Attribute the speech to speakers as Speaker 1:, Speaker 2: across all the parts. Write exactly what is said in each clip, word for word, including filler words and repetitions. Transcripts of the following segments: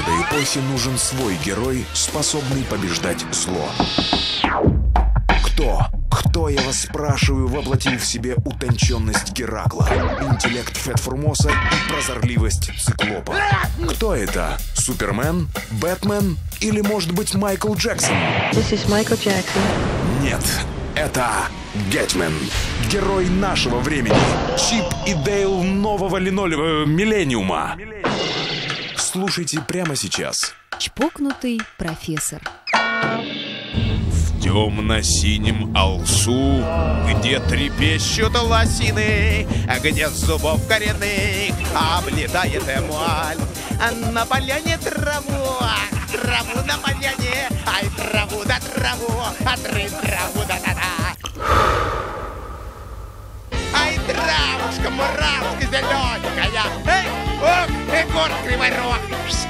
Speaker 1: Каждой эпохе нужен свой герой, способный побеждать зло. Кто? Кто, я вас спрашиваю, воплотил в себе утонченность Геракла, интеллект Фет-Формоса и прозорливость Циклопа? Кто это? Супермен? Бэтмен? Или, может быть, Майкл Джексон?
Speaker 2: This is Michael Jackson.
Speaker 1: Нет, это Гетмен, герой нашего времени, Чип и Дейл нового линолеума, миллениума. Слушайте прямо сейчас.
Speaker 3: Чпокнутый профессор.
Speaker 4: В темно-синем алсу, где трепещут лосины, где с зубов коренных облетает эмуаль, а на поляне траву, траву на поляне, ай, траву да траву, отрыть траву да да да. Ай, травушка, муравушка зелененькая, эй, ох, Егор Кривой Рог.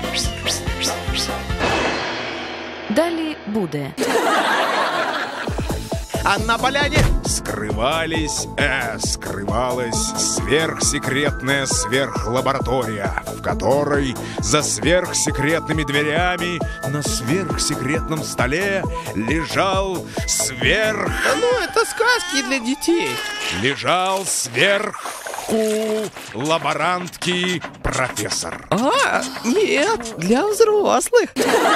Speaker 3: Дали буде.
Speaker 4: А на поляне скрывались, э, скрывалась сверхсекретная сверхлаборатория, в которой за сверхсекретными дверями на сверхсекретном столе лежал сверх...
Speaker 5: Ну, это сказки для детей.
Speaker 4: Лежал сверху лаборантки профессор.
Speaker 5: А, нет, для взрослых.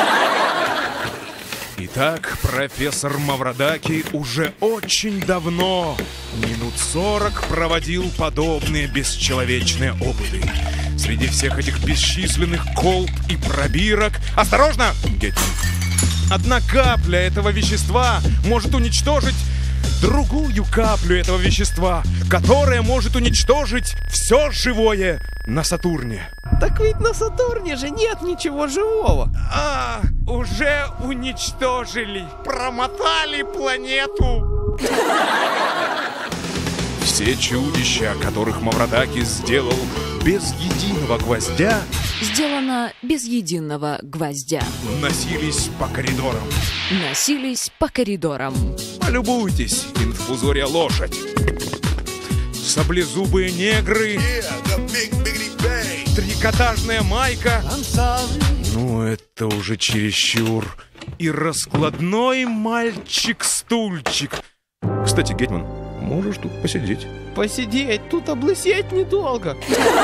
Speaker 4: Итак, профессор Мавродаки уже очень давно, минут сорок, проводил подобные бесчеловечные опыты. Среди всех этих бесчисленных колб и пробирок... Осторожно! Гетмен! Одна капля этого вещества может уничтожить другую каплю этого вещества, которая может уничтожить все живое на Сатурне.
Speaker 5: Так ведь на Сатурне же нет ничего живого.
Speaker 4: А, уже уничтожили, промотали планету. Все чудища, которых Мавродаки сделал без единого гвоздя,
Speaker 3: Сделано без единого гвоздя.
Speaker 4: носились по коридорам.
Speaker 3: Носились по коридорам.
Speaker 4: Полюбуйтесь, инфузория лошадь, саблезубые негры, трикотажная майка. Ну, это уже чересчур. И раскладной мальчик-стульчик. Кстати, Гетман, можешь тут посидеть.
Speaker 5: Посидеть, тут облысеть недолго.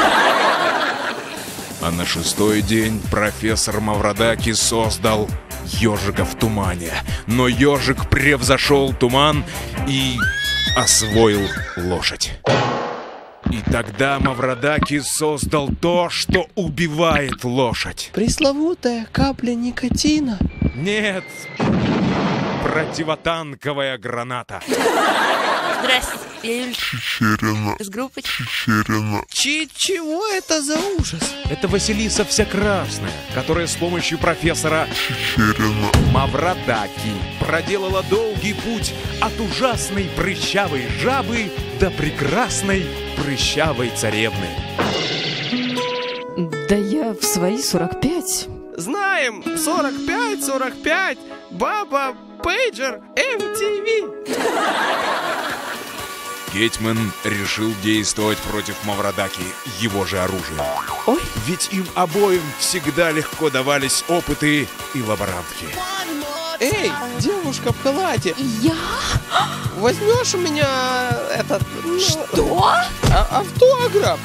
Speaker 4: А на шестой день профессор Мавродаки создал ежика в тумане. Но ежик превзошел туман и освоил лошадь. И тогда Мавродаки создал то, что убивает лошадь.
Speaker 5: Пресловутая капля никотина.
Speaker 4: Нет, противотанковая граната.
Speaker 6: Здрасте, я Юль.
Speaker 7: Чичерина.
Speaker 6: С группы.
Speaker 7: Чичерина.
Speaker 5: Чи чего это за ужас?
Speaker 4: Это Василиса вся красная, которая с помощью профессора
Speaker 7: Чичерина.
Speaker 4: Мавродаки проделала долгий путь от ужасной прыщавой жабы до прекрасной прыщавой царевны.
Speaker 3: Да я в свои сорок пять.
Speaker 5: Знаем, сорок пять, сорок пять, баба, пейджер, эм ти ви.
Speaker 4: Гетмен решил действовать против Мавродаки его же оружием.
Speaker 3: Ой.
Speaker 4: Ведь им обоим всегда легко давались опыты и лаборантки.
Speaker 5: Эй, девушка в халате,
Speaker 3: Я?
Speaker 5: возьмешь у меня этот... ну,
Speaker 3: Что?
Speaker 5: а- автограф?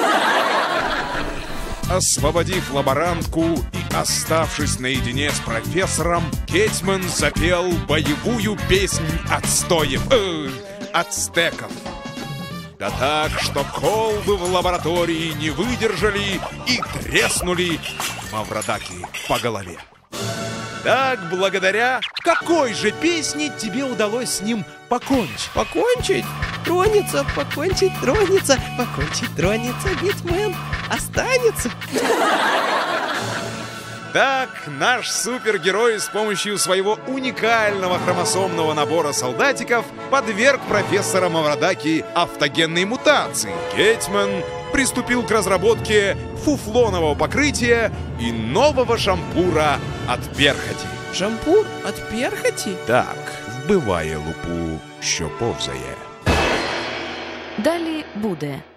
Speaker 4: Освободив лаборантку и оставшись наедине с профессором, Гетмен запел боевую песнь отстоев, э, ацтеков. Да так, что колбы в лаборатории не выдержали и треснули Мавродаки по голове. Так, благодаря какой же песне тебе удалось с ним покончить?
Speaker 5: Покончить? Тронется, покончить, тронется, покончить, тронется, Гетмен останется.
Speaker 4: Так, наш супергерой с помощью своего уникального хромосомного набора солдатиков подверг профессора Мавродаки автогенной мутации. Гетмен приступил к разработке фуфлонового покрытия и нового шампура от перхоті.
Speaker 5: Шампур от перхоти?
Speaker 4: Так, вбиває лупу, що повзає.
Speaker 3: Далі буде.